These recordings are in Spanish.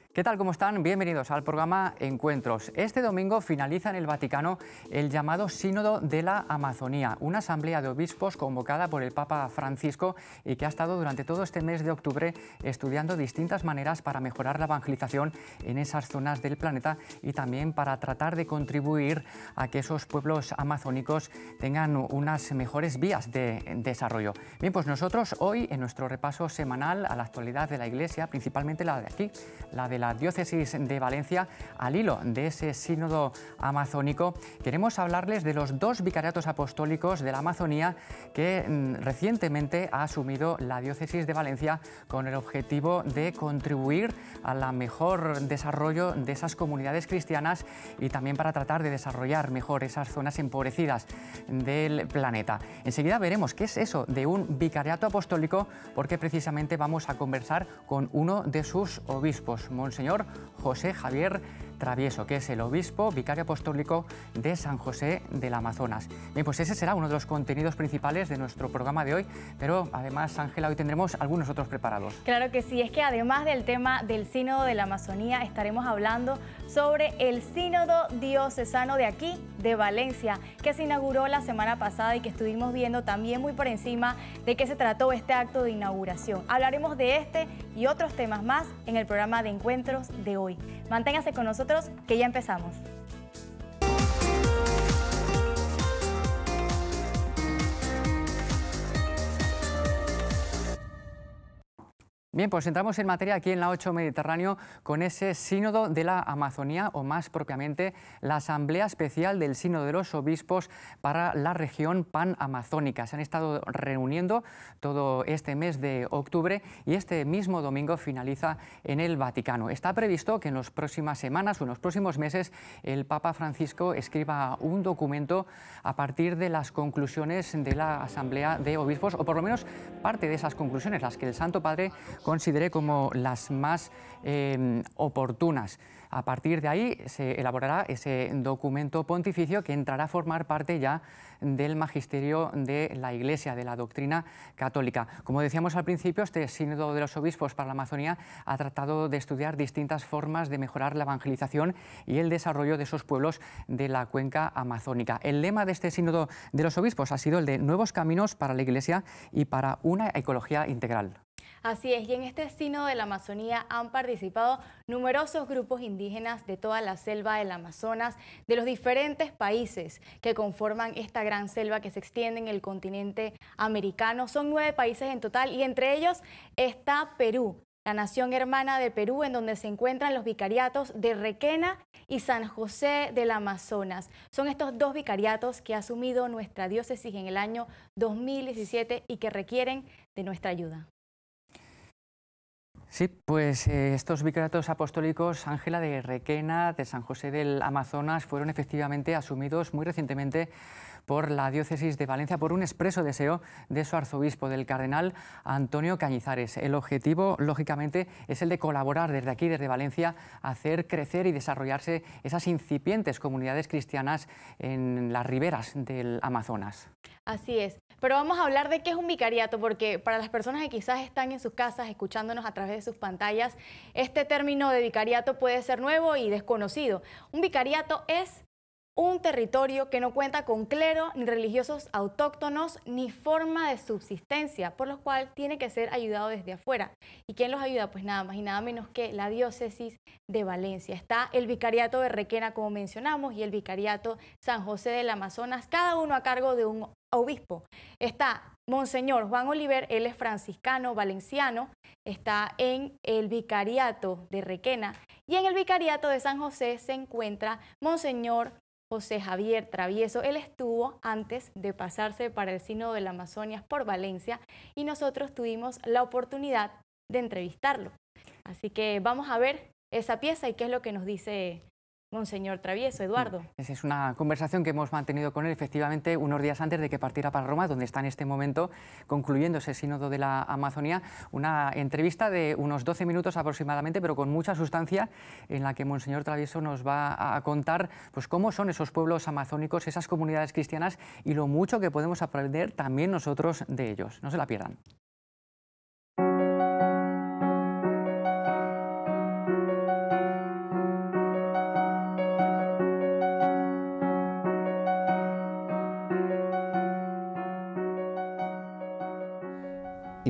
¿Qué tal? ¿Cómo están? Bienvenidos al programa Encuentros. Este domingo finaliza en el Vaticano el llamado Sínodo de la Amazonía, una asamblea de obispos convocada por el Papa Francisco y que ha estado durante todo este mes de octubre estudiando distintas maneras para mejorar la evangelización en esas zonas del planeta y también para tratar de contribuir a que esos pueblos amazónicos tengan unas mejores vías de desarrollo. Bien, pues nosotros hoy en nuestro repaso semanal a la actualidad de la Iglesia, principalmente la de aquí, la de la Diócesis de Valencia, al hilo de ese sínodo amazónico, queremos hablarles de los dos vicariatos apostólicos de la Amazonía que recientemente ha asumido la Diócesis de Valencia con el objetivo de contribuir al mejor desarrollo de esas comunidades cristianas y también para tratar de desarrollar mejor esas zonas empobrecidas del planeta. Enseguida veremos qué es eso de un vicariato apostólico, porque precisamente vamos a conversar con uno de sus obispos, Monseñor José Javier Travieso, que es el obispo vicario apostólico de San José del Amazonas. Bien, pues ese será uno de los contenidos principales de nuestro programa de hoy, pero además, Ángela, hoy tendremos algunos otros preparados. Claro que sí, es que además del tema del Sínodo de la Amazonía, estaremos hablando sobre el Sínodo Diocesano de aquí, de Valencia, que se inauguró la semana pasada y que estuvimos viendo también muy por encima de qué se trató este acto de inauguración. Hablaremos de este y otros temas más en el programa de Encuentros de hoy. Manténgase con nosotros, que ya empezamos. Bien, pues entramos en materia aquí en la 8 Mediterráneo con ese Sínodo de la Amazonía, o más propiamente la Asamblea Especial del Sínodo de los Obispos para la región panamazónica. Se han estado reuniendo todo este mes de octubre y este mismo domingo finaliza en el Vaticano. Está previsto que en las próximas semanas o en los próximos meses el Papa Francisco escriba un documento a partir de las conclusiones de la Asamblea de Obispos, o por lo menos parte de esas conclusiones, las que el Santo Padre consideré como las más oportunas. A partir de ahí se elaborará ese documento pontificio que entrará a formar parte ya del magisterio de la Iglesia, de la doctrina católica. Como decíamos al principio, este Sínodo de los Obispos para la Amazonía ha tratado de estudiar distintas formas de mejorar la evangelización y el desarrollo de esos pueblos de la cuenca amazónica. El lema de este Sínodo de los Obispos ha sido el de nuevos caminos para la Iglesia y para una ecología integral. Así es, y en este Sínodo de la Amazonía han participado numerosos grupos indígenas de toda la selva del Amazonas, de los diferentes países que conforman esta gran selva que se extiende en el continente americano. Son 9 países en total y entre ellos está Perú, la nación hermana de Perú, en donde se encuentran los vicariatos de Requena y San José del Amazonas. Son estos dos vicariatos que ha asumido nuestra diócesis en el año 2017 y que requieren de nuestra ayuda. Sí, pues estos vicariatos apostólicos, Ángela, de Requena, de San José del Amazonas, fueron efectivamente asumidos muy recientemente por la Diócesis de Valencia por un expreso deseo de su arzobispo, del cardenal Antonio Cañizares. El objetivo, lógicamente, es el de colaborar desde aquí, desde Valencia, a hacer crecer y desarrollarse esas incipientes comunidades cristianas en las riberas del Amazonas. Así es, pero vamos a hablar de qué es un vicariato, porque para las personas que quizás están en sus casas escuchándonos a través de sus pantallas, este término de vicariato puede ser nuevo y desconocido. Un vicariato es un territorio que no cuenta con clero, ni religiosos autóctonos, ni forma de subsistencia, por lo cual tiene que ser ayudado desde afuera. ¿Y quién los ayuda? Pues nada más y nada menos que la Diócesis de Valencia. Está el vicariato de Requena, como mencionamos, y el vicariato San José del Amazonas, cada uno a cargo de un obispo. Está Monseñor Juan Oliver, él es franciscano valenciano, está en el vicariato de Requena, y en el vicariato de San José se encuentra Monseñor José Javier Travieso. Él estuvo antes de pasarse para el Sínodo de la Amazonia por Valencia y nosotros tuvimos la oportunidad de entrevistarlo. Así que vamos a ver esa pieza y qué es lo que nos dice Monseñor Travieso, Eduardo. Esa es una conversación que hemos mantenido con él efectivamente unos días antes de que partiera para Roma, donde está en este momento concluyendo ese sínodo de la Amazonía, una entrevista de unos 12 minutos aproximadamente, pero con mucha sustancia, en la que Monseñor Travieso nos va a contar pues, cómo son esos pueblos amazónicos, esas comunidades cristianas y lo mucho que podemos aprender también nosotros de ellos. No se la pierdan.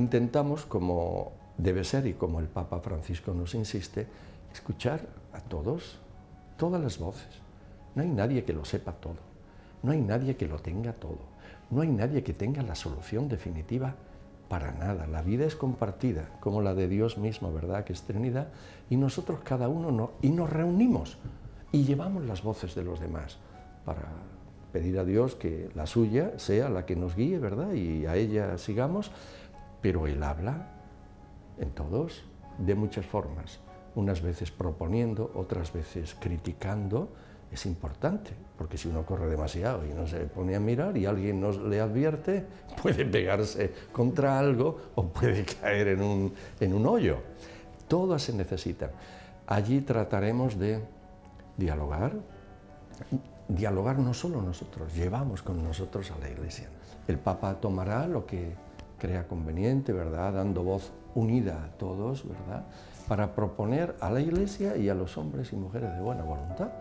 intentamos, como debe ser y como el Papa Francisco nos insiste, escuchar a todos, todas las voces. No hay nadie que lo sepa todo, no hay nadie que lo tenga todo, no hay nadie que tenga la solución definitiva para nada. La vida es compartida, como la de Dios mismo, ¿verdad?, que es Trinidad, y nosotros cada uno y nos reunimos y llevamos las voces de los demás para pedir a Dios que la suya sea la que nos guíe, ¿verdad?, y a ella sigamos, pero Él habla en todos, de muchas formas, unas veces proponiendo, otras veces criticando. Es importante, porque si uno corre demasiado y no se pone a mirar y alguien nos le advierte, puede pegarse contra algo o puede caer en un hoyo. Todas se necesitan. Allí trataremos de dialogar no solo nosotros, llevamos con nosotros a la Iglesia. El Papa tomará lo que crea conveniente, ¿verdad?, dando voz unida a todos, ¿verdad?, para proponer a la Iglesia y a los hombres y mujeres de buena voluntad.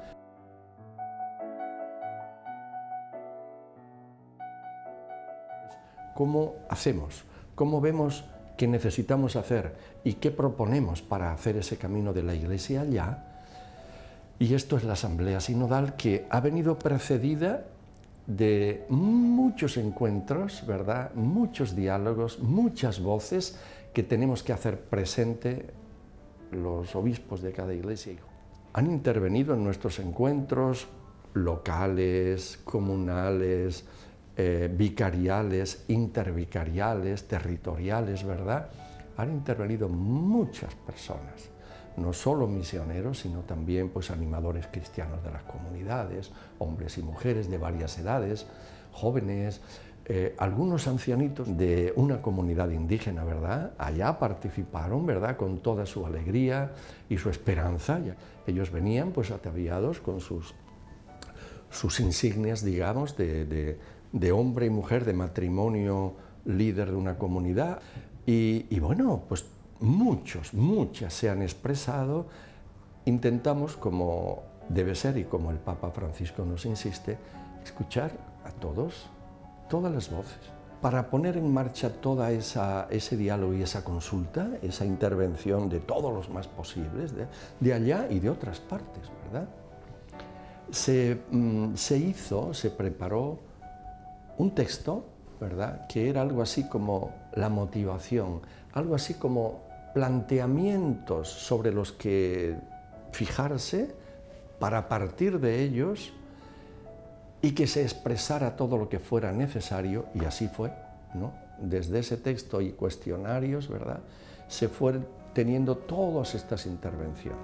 ¿Cómo hacemos? ¿Cómo vemos que necesitamos hacer y qué proponemos para hacer ese camino de la Iglesia allá? Y esto es la Asamblea Sinodal, que ha venido precedida de muchos encuentros, ¿verdad?, muchos diálogos, muchas voces que tenemos que hacer presente los obispos de cada iglesia. Han intervenido en nuestros encuentros locales, comunales, vicariales, intervicariales, territoriales, ¿verdad? Han intervenido muchas personas, no solo misioneros, sino también pues, animadores cristianos de las comunidades, hombres y mujeres de varias edades, jóvenes, algunos ancianitos de una comunidad indígena, ¿verdad? Allá participaron, ¿verdad?, con toda su alegría y su esperanza. Ellos venían pues ataviados con sus insignias, digamos, de hombre y mujer, de matrimonio líder de una comunidad. Y bueno, pues muchas se han expresado. Intentamos, como debe ser y como el Papa Francisco nos insiste, escuchar a todos, todas las voces, para poner en marcha toda ese diálogo y esa consulta, esa intervención de todos los más posibles, de allá y de otras partes, ¿verdad? Se preparó un texto, ¿verdad?, que era algo así como la motivación, algo así como planteamientos sobre los que fijarse para partir de ellos y que se expresara todo lo que fuera necesario, y así fue, ¿no? Desde ese texto y cuestionarios, ¿verdad?, se fueron teniendo todas estas intervenciones.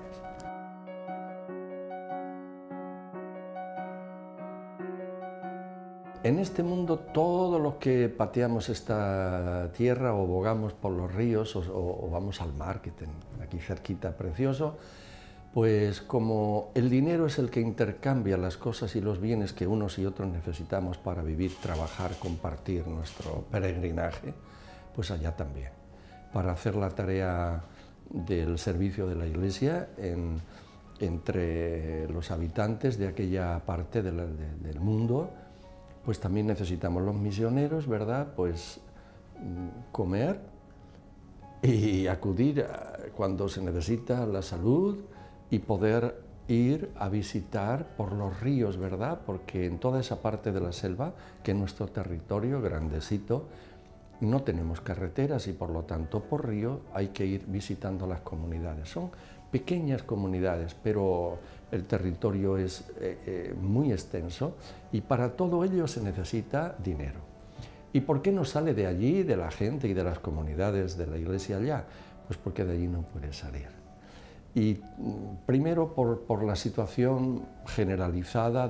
En este mundo, todos los que pateamos esta tierra o bogamos por los ríos o vamos al mar, que aquí cerquita, precioso, pues como el dinero es el que intercambia las cosas y los bienes que unos y otros necesitamos para vivir, trabajar, compartir nuestro peregrinaje, pues allá también, para hacer la tarea del servicio de la Iglesia entre los habitantes de aquella parte del mundo. Pues también necesitamos los misioneros, ¿verdad?, pues comer y acudir cuando se necesita la salud y poder ir a visitar por los ríos, ¿verdad?, porque en toda esa parte de la selva, que es nuestro territorio grandecito, no tenemos carreteras y por lo tanto por río hay que ir visitando las comunidades. Son pequeñas comunidades, pero el territorio es muy extenso y para todo ello se necesita dinero. ¿Y por qué no sale de allí, de la gente y de las comunidades de la Iglesia allá? Pues porque de allí no puede salir. Y primero por la situación generalizada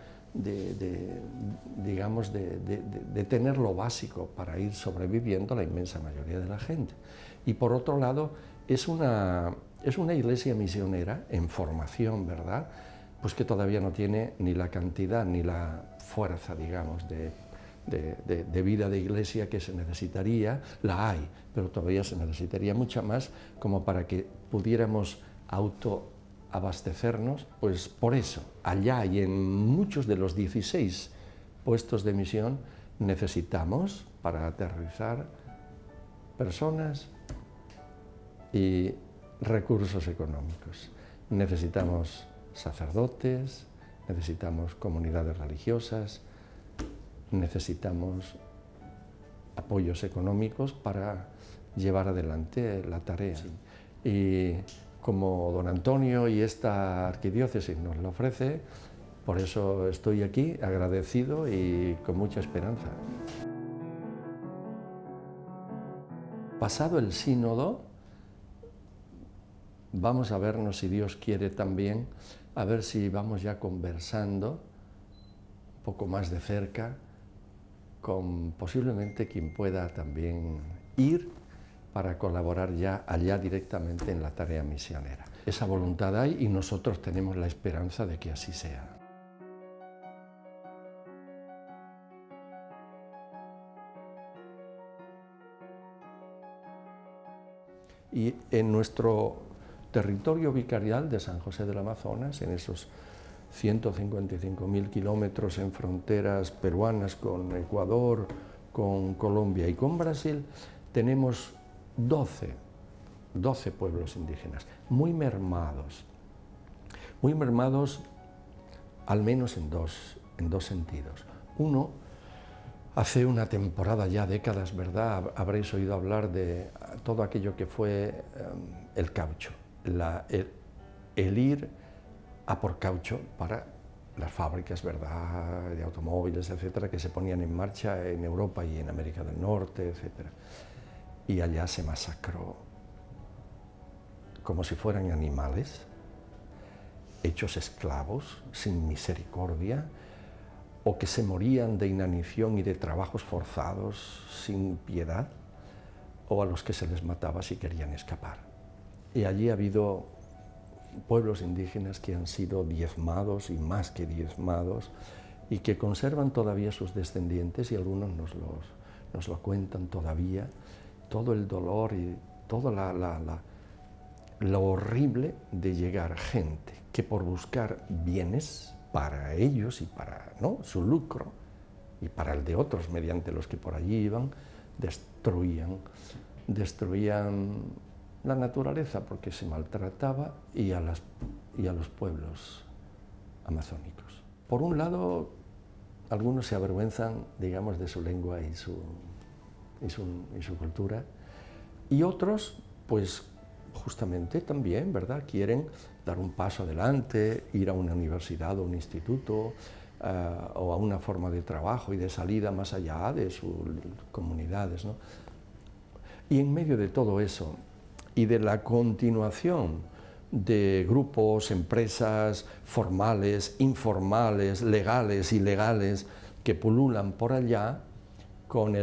digamos, de tener lo básico para ir sobreviviendo la inmensa mayoría de la gente. Y por otro lado, es una iglesia misionera en formación, ¿verdad?, pues que todavía no tiene ni la cantidad ni la fuerza, digamos, de vida de iglesia que se necesitaría. La hay, pero todavía se necesitaría mucha más como para que pudiéramos autoabastecernos. Pues por eso, allá y en muchos de los 16 puestos de misión necesitamos, para aterrizar, personas y recursos económicos. Necesitamos sacerdotes, necesitamos comunidades religiosas, necesitamos apoyos económicos para llevar adelante la tarea. Sí. Y como don Antonio y esta arquidiócesis nos lo ofrece, por eso estoy aquí agradecido y con mucha esperanza. Pasado el sínodo, vamos a vernos, si Dios quiere también, a ver si vamos ya conversando un poco más de cerca con posiblemente quien pueda también ir para colaborar ya allá directamente en la tarea misionera. Esa voluntad hay y nosotros tenemos la esperanza de que así sea. Y en nuestro territorio vicarial de San José del Amazonas, en esos 155.000 kilómetros en fronteras peruanas con Ecuador, con Colombia y con Brasil, tenemos 12 pueblos indígenas, muy mermados al menos en dos sentidos. Uno, hace una temporada ya, décadas, ¿verdad?, habréis oído hablar de todo aquello que fue el caucho, el ir a por caucho para las fábricas, ¿verdad?, de automóviles, etcétera, que se ponían en marcha en Europa y en América del Norte, etcétera. Y allá se masacró como si fueran animales, hechos esclavos, sin misericordia, o que se morían de inanición y de trabajos forzados sin piedad, o a los que se les mataba si querían escapar. Y allí ha habido pueblos indígenas que han sido diezmados y más que diezmados y que conservan todavía sus descendientes y algunos nos lo cuentan todavía, todo el dolor y todo lo horrible de llegar gente que por buscar bienes para ellos y para su lucro y para el de otros mediante los que por allí iban, destruían la naturaleza porque se maltrataba y a los pueblos amazónicos. Por un lado, algunos se avergüenzan, digamos, de su lengua y su cultura, y otros, pues justamente también, ¿verdad?, quieren dar un paso adelante, ir a una universidad o un instituto o a una forma de trabajo y de salida más allá de sus comunidades, ¿no? Y en medio de todo eso y de la continuación de grupos, empresas formales, informales, legales, ilegales, que pululan por allá con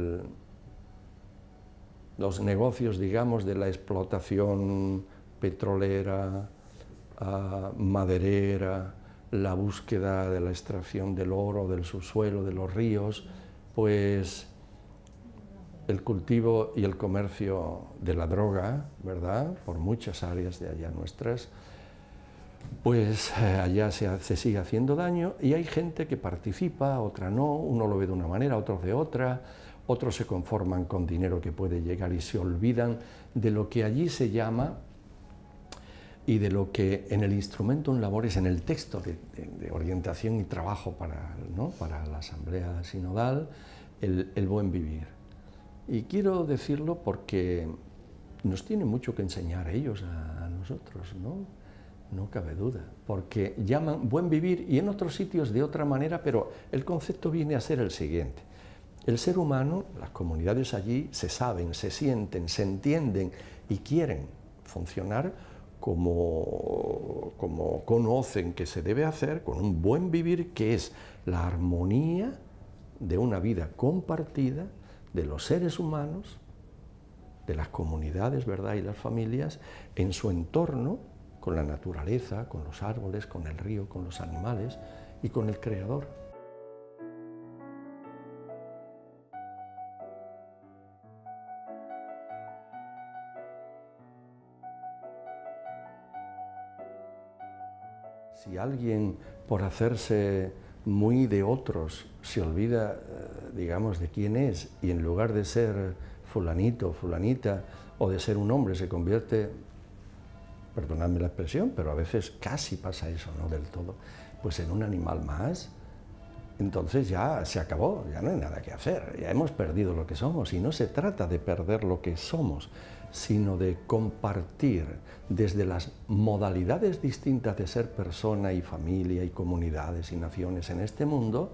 los negocios, digamos, de la explotación petrolera, maderera, la búsqueda de la extracción del oro, del subsuelo, de los ríos, pues el cultivo y el comercio de la droga, ¿verdad?, por muchas áreas de allá nuestras, pues allá se sigue haciendo daño y hay gente que participa, otra no, uno lo ve de una manera, otros de otra, otros se conforman con dinero que puede llegar y se olvidan de lo que allí se llama y de lo que en el Instrumentum Laboris, en el texto de orientación y trabajo para la Asamblea Sinodal, el buen vivir. Y quiero decirlo porque nos tiene mucho que enseñar ellos a nosotros, no cabe duda, porque llaman buen vivir y en otros sitios de otra manera, pero el concepto viene a ser el siguiente. El ser humano, las comunidades allí se saben, se sienten, se entienden y quieren funcionar como conocen que se debe hacer, con un buen vivir que es la armonía de una vida compartida de los seres humanos, de las comunidades, ¿verdad?, y las familias en su entorno, con la naturaleza, con los árboles, con el río, con los animales y con el Creador. Si alguien, por hacerse muy de otros, se olvida, digamos, de quién es y en lugar de ser fulanito o fulanita, o de ser un hombre se convierte, perdonadme la expresión, pero a veces casi pasa eso, no del todo, pues en un animal más, entonces ya se acabó, ya no hay nada que hacer, ya hemos perdido lo que somos, y no se trata de perder lo que somos, sino de compartir desde las modalidades distintas de ser persona y familia y comunidades y naciones en este mundo,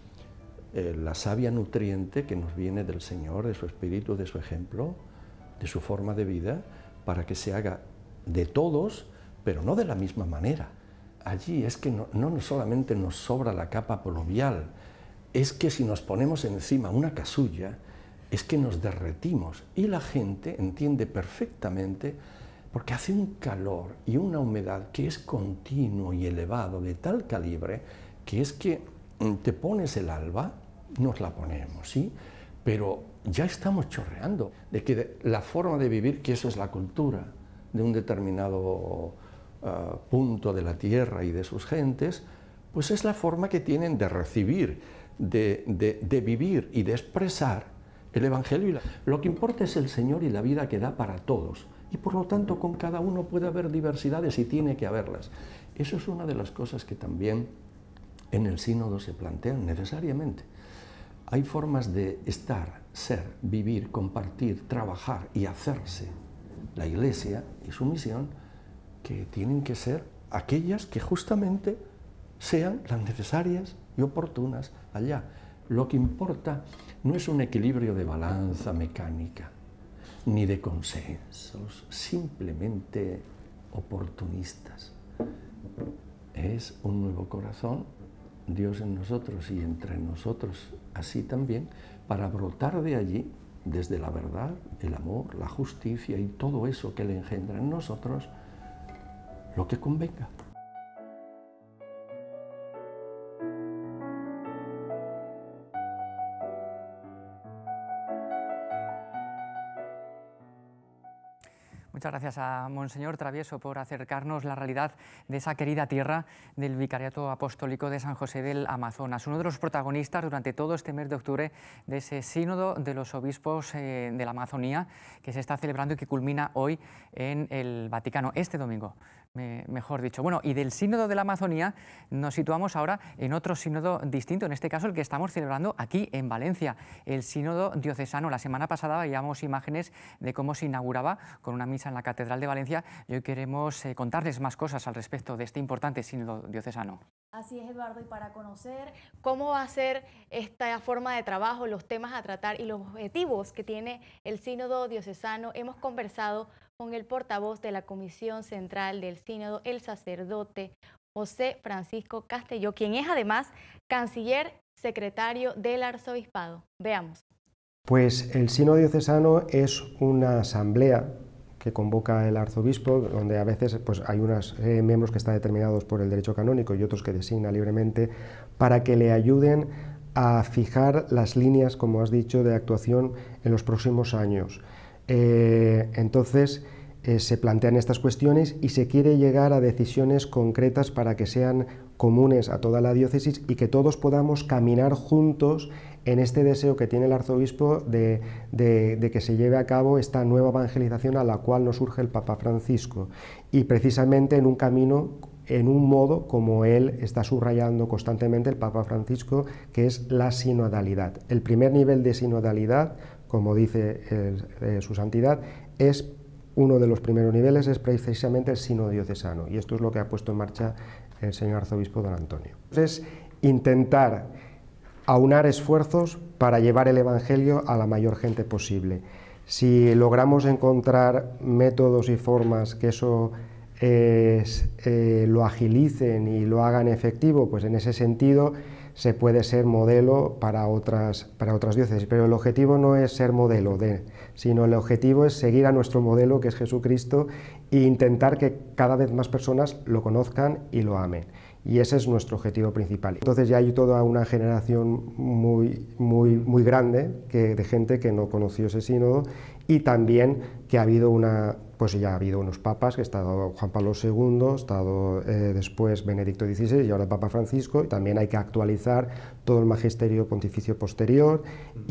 la savia nutriente que nos viene del Señor, de su Espíritu, de su ejemplo, de su forma de vida, para que se haga de todos, pero no de la misma manera. Allí es que no solamente nos sobra la capa polovial, es que si nos ponemos encima una casulla, es que nos derretimos, y la gente entiende perfectamente, porque hace un calor y una humedad que es continuo y elevado, de tal calibre, que es que te pones el alba, nos la ponemos, ¿sí? Pero ya estamos chorreando de que la forma de vivir, que eso es la cultura de un determinado punto de la tierra y de sus gentes, pues es la forma que tienen de recibir, de vivir y de expresar el Evangelio. Lo que importa es el Señor y la vida que da para todos, y por lo tanto con cada uno puede haber diversidades y tiene que haberlas. Eso es una de las cosas que también en el sínodo se plantean necesariamente. Hay formas de estar, ser, vivir, compartir, trabajar y hacerse la Iglesia y su misión, que tienen que ser aquellas que justamente sean las necesarias y oportunas allá. Lo que importa no es un equilibrio de balanza mecánica, ni de consensos simplemente oportunistas. Es un nuevo corazón, Dios en nosotros y entre nosotros así también, para brotar de allí, desde la verdad, el amor, la justicia y todo eso que le engendra en nosotros, lo que convenga. Muchas gracias a Monseñor Travieso por acercarnos la realidad de esa querida tierra del Vicariato Apostólico de San José del Amazonas, uno de los protagonistas durante todo este mes de octubre de ese sínodo de los obispos de la Amazonía que se está celebrando y que culmina hoy en el Vaticano, este domingo, mejor dicho. Bueno, y del sínodo de la Amazonía nos situamos ahora en otro sínodo distinto, en este caso el que estamos celebrando aquí en Valencia, el sínodo diocesano. La semana pasada veíamos imágenes de cómo se inauguraba con una misa en la Catedral de Valencia, y hoy queremos contarles más cosas al respecto de este importante sínodo diocesano. Así es, Eduardo, y para conocer cómo va a ser esta forma de trabajo, los temas a tratar y los objetivos que tiene el sínodo diocesano, hemos conversado con el portavoz de la Comisión Central del Sínodo, el sacerdote José Francisco Castelló, quien es además canciller secretario del arzobispado. Veamos. Pues el sínodo diocesano es una asamblea que convoca el arzobispo, donde a veces pues, hay unos miembros que están determinados por el derecho canónico y otros que designa libremente, para que le ayuden a fijar las líneas, como has dicho, de actuación en los próximos años. Entonces se plantean estas cuestiones y se quiere llegar a decisiones concretas para que sean comunes a toda la diócesis y que todos podamos caminar juntos en este deseo que tiene el arzobispo de que se lleve a cabo esta nueva evangelización a la cual nos urge el Papa Francisco, y precisamente en un camino, en un modo como él está subrayando constantemente el Papa Francisco, que es la sinodalidad. El primer nivel de sinodalidad, como dice su santidad, es uno de los primeros niveles, es precisamente el sínodo diocesano, y esto es lo que ha puesto en marcha el señor arzobispo don Antonio. Entonces, intentar aunar esfuerzos para llevar el Evangelio a la mayor gente posible. Si logramos encontrar métodos y formas que eso lo agilicen y lo hagan efectivo, pues en ese sentido se puede ser modelo para otras diócesis, pero el objetivo no es ser modelo sino el objetivo es seguir a nuestro modelo, que es Jesucristo, e intentar que cada vez más personas lo conozcan y lo amen. Y ese es nuestro objetivo principal. Entonces ya hay toda una generación muy grande de gente que no conoció ese sínodo, y también que ha habido pues ya ha habido unos papas, que ha estado Juan Pablo II, ha estado después Benedicto XVI y ahora el Papa Francisco, y también hay que actualizar todo el magisterio pontificio posterior,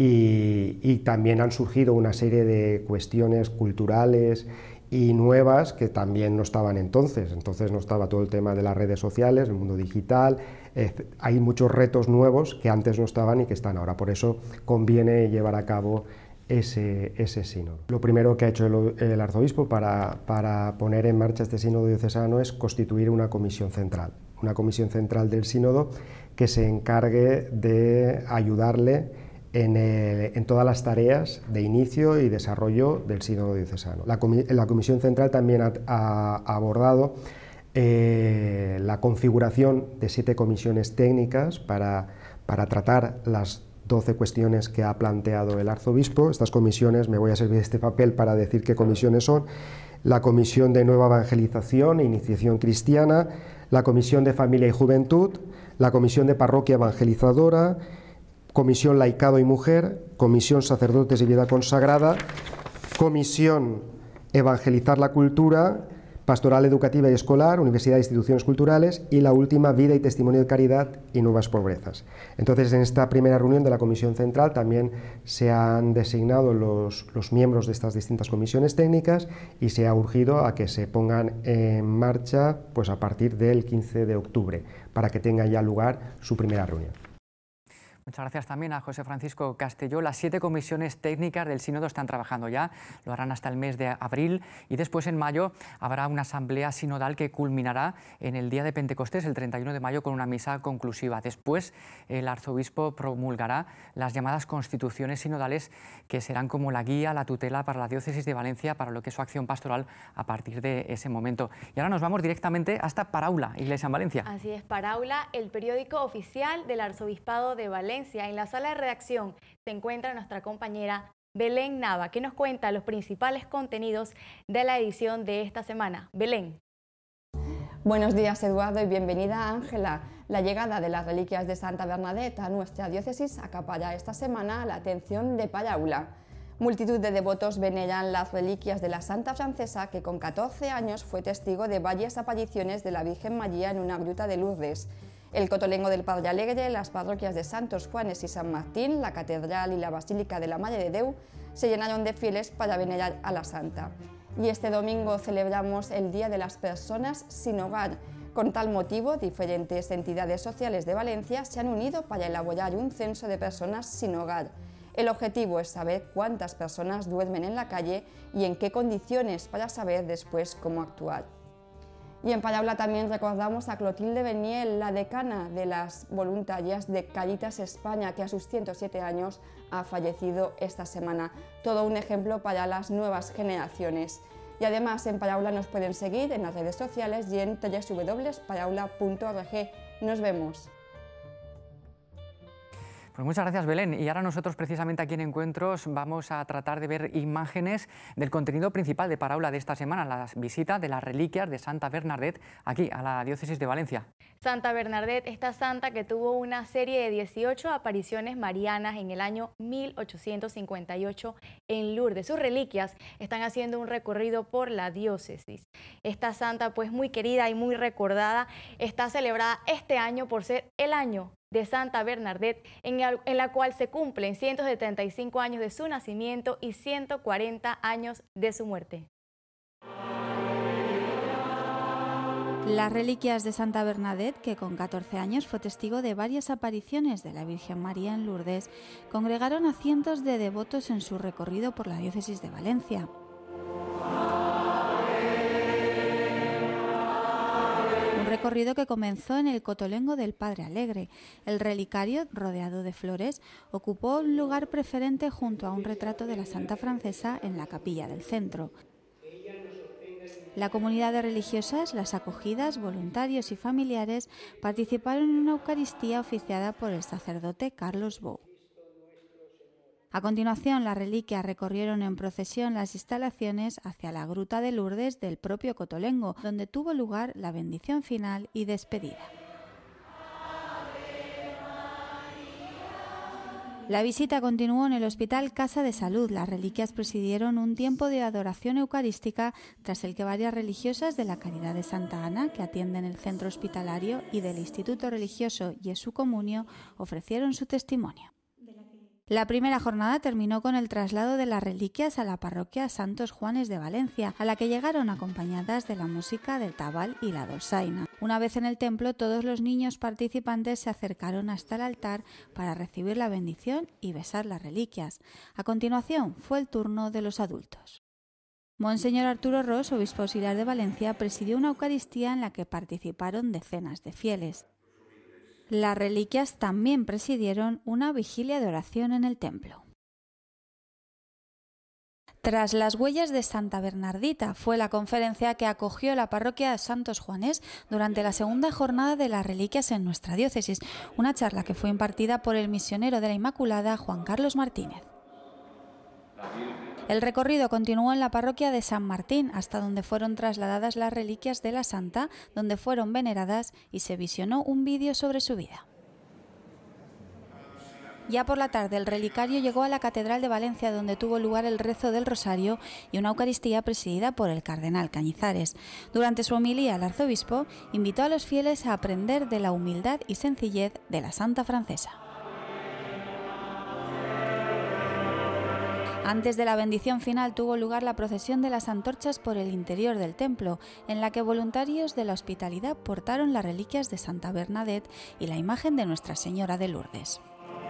y también han surgido una serie de cuestiones culturales y nuevas que también no estaban entonces no estaba todo el tema de las redes sociales, el mundo digital, hay muchos retos nuevos que antes no estaban y que están ahora, por eso conviene llevar a cabo ese sínodo. Lo primero que ha hecho el arzobispo para poner en marcha este sínodo diocesano es constituir una comisión central del sínodo que se encargue de ayudarle en todas las tareas de inicio y desarrollo del sínodo diocesano. La Comisión Central también ha abordado la configuración de 7 comisiones técnicas para tratar las 12 cuestiones que ha planteado el arzobispo. Estas comisiones, me voy a servir de este papel para decir qué comisiones son: la Comisión de Nueva Evangelización e Iniciación Cristiana, la Comisión de Familia y Juventud, la Comisión de Parroquia Evangelizadora, Comisión Laicado y Mujer, Comisión Sacerdotes y Vida Consagrada, Comisión Evangelizar la Cultura, Pastoral Educativa y Escolar, Universidad e Instituciones Culturales, y la última, Vida y Testimonio de Caridad y Nuevas Pobrezas. Entonces, en esta primera reunión de la Comisión Central también se han designado los miembros de estas distintas comisiones técnicas, y se ha urgido a que se pongan en marcha pues a partir del 15 de octubre, para que tenga ya lugar su primera reunión. Muchas gracias también a José Francisco Castelló. Las 7 comisiones técnicas del sínodo están trabajando ya, lo harán hasta el mes de abril, y después en mayo habrá una asamblea sinodal que culminará en el día de Pentecostés, el 31 de mayo, con una misa conclusiva. Después el arzobispo promulgará las llamadas constituciones sinodales, que serán como la guía, la tutela para la diócesis de Valencia, para lo que es su acción pastoral a partir de ese momento. Y ahora nos vamos directamente hasta Paraula, Iglesia en Valencia. Así es, Paraula, el periódico oficial del Arzobispado de Valencia. En la sala de redacción se encuentra nuestra compañera Belén Nava, que nos cuenta los principales contenidos de la edición de esta semana. Belén. Buenos días, Eduardo, y bienvenida, Ángela. La llegada de las reliquias de Santa Bernadette a nuestra diócesis acapara esta semana la atención de Paraula. Multitud de devotos veneran las reliquias de la Santa Francesa, que con 14 años fue testigo de varias apariciones de la Virgen María en una gruta de Lourdes. El Cotolengo del Padre Alegre, las parroquias de Santos Juanes y San Martín, la Catedral y la Basílica de la Madre de Déu se llenaron de fieles para venerar a la Santa. Y este domingo celebramos el Día de las Personas sin Hogar. Con tal motivo, diferentes entidades sociales de Valencia se han unido para elaborar un censo de personas sin hogar. El objetivo es saber cuántas personas duermen en la calle y en qué condiciones, para saber después cómo actuar. Y en Paraula también recordamos a Clotilde Beniel, la decana de las voluntarias de Caritas España, que a sus 107 años ha fallecido esta semana. Todo un ejemplo para las nuevas generaciones. Y además en Paraula nos pueden seguir en las redes sociales y en www.paraula.org. Nos vemos. Pues muchas gracias, Belén. Y ahora nosotros, precisamente aquí en Encuentros, vamos a tratar de ver imágenes del contenido principal de Paraula de esta semana, la visita de las reliquias de Santa Bernadette aquí a la diócesis de Valencia. Santa Bernadette, esta santa que tuvo una serie de 18 apariciones marianas en el año 1858 en Lourdes. Sus reliquias están haciendo un recorrido por la diócesis. Esta santa, pues muy querida y muy recordada, está celebrada este año por ser el año de Santa Bernadette, en la cual se cumplen 175 años de su nacimiento y 140 años de su muerte. Las reliquias de Santa Bernadette, que con 14 años fue testigo de varias apariciones de la Virgen María en Lourdes, congregaron a cientos de devotos en su recorrido por la diócesis de Valencia. Un recorrido que comenzó en el Cotolengo del Padre Alegre. El relicario, rodeado de flores, ocupó un lugar preferente junto a un retrato de la Santa Francesa en la capilla del centro. La comunidad de religiosas, las acogidas, voluntarios y familiares participaron en una Eucaristía oficiada por el sacerdote Carlos Bou. A continuación, las reliquias recorrieron en procesión las instalaciones hacia la Gruta de Lourdes del propio Cotolengo, donde tuvo lugar la bendición final y despedida. La visita continuó en el Hospital Casa de Salud. Las reliquias presidieron un tiempo de adoración eucarística, tras el que varias religiosas de la Caridad de Santa Ana, que atienden el centro hospitalario, y del Instituto Religioso Jesús Comunio, ofrecieron su testimonio. La primera jornada terminó con el traslado de las reliquias a la parroquia Santos Juanes de Valencia, a la que llegaron acompañadas de la música del tabal y la dolçaina. Una vez en el templo, todos los niños participantes se acercaron hasta el altar para recibir la bendición y besar las reliquias. A continuación, fue el turno de los adultos. Monseñor Arturo Ros, obispo auxiliar de Valencia, presidió una Eucaristía en la que participaron decenas de fieles. Las reliquias también presidieron una vigilia de oración en el templo. Tras las huellas de Santa Bernardita fue la conferencia que acogió la parroquia de Santos Juanes durante la segunda jornada de las reliquias en nuestra diócesis, una charla que fue impartida por el misionero de la Inmaculada, Juan Carlos Martínez. El recorrido continuó en la parroquia de San Martín, hasta donde fueron trasladadas las reliquias de la santa, donde fueron veneradas y se visionó un vídeo sobre su vida. Ya por la tarde, el relicario llegó a la Catedral de Valencia, donde tuvo lugar el rezo del Rosario y una Eucaristía presidida por el cardenal Cañizares. Durante su homilía, el arzobispo invitó a los fieles a aprender de la humildad y sencillez de la santa francesa. Antes de la bendición final tuvo lugar la procesión de las antorchas por el interior del templo, en la que voluntarios de la hospitalidad portaron las reliquias de Santa Bernadette y la imagen de Nuestra Señora de Lourdes.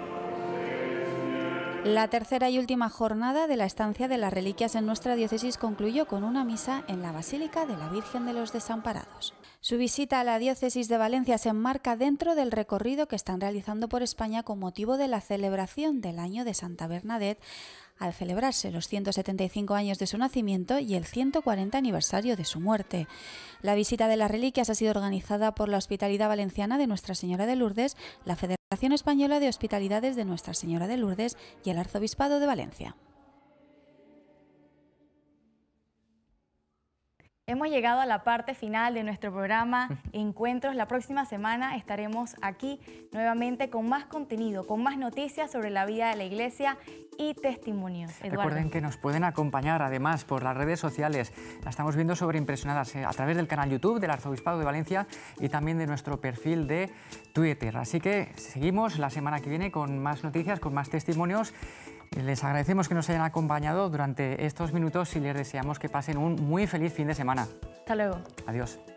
La tercera y última jornada de la estancia de las reliquias en nuestra diócesis concluyó con una misa en la Basílica de la Virgen de los Desamparados. Su visita a la diócesis de Valencia se enmarca dentro del recorrido que están realizando por España con motivo de la celebración del año de Santa Bernadette, al celebrarse los 175 años de su nacimiento y el 140 aniversario de su muerte. La visita de las reliquias ha sido organizada por la Hospitalidad Valenciana de Nuestra Señora de Lourdes, la Federación Española de Hospitalidades de Nuestra Señora de Lourdes y el Arzobispado de Valencia. Hemos llegado a la parte final de nuestro programa Encuentros. La próxima semana estaremos aquí nuevamente con más contenido, con más noticias sobre la vida de la Iglesia y testimonios. Eduardo. Recuerden que nos pueden acompañar además por las redes sociales. La estamos viendo sobreimpresionadas a través del canal YouTube del Arzobispado de Valencia y también de nuestro perfil de Twitter. Así que seguimos la semana que viene con más noticias, con más testimonios. Les agradecemos que nos hayan acompañado durante estos minutos y les deseamos que pasen un muy feliz fin de semana. Hasta luego. Adiós.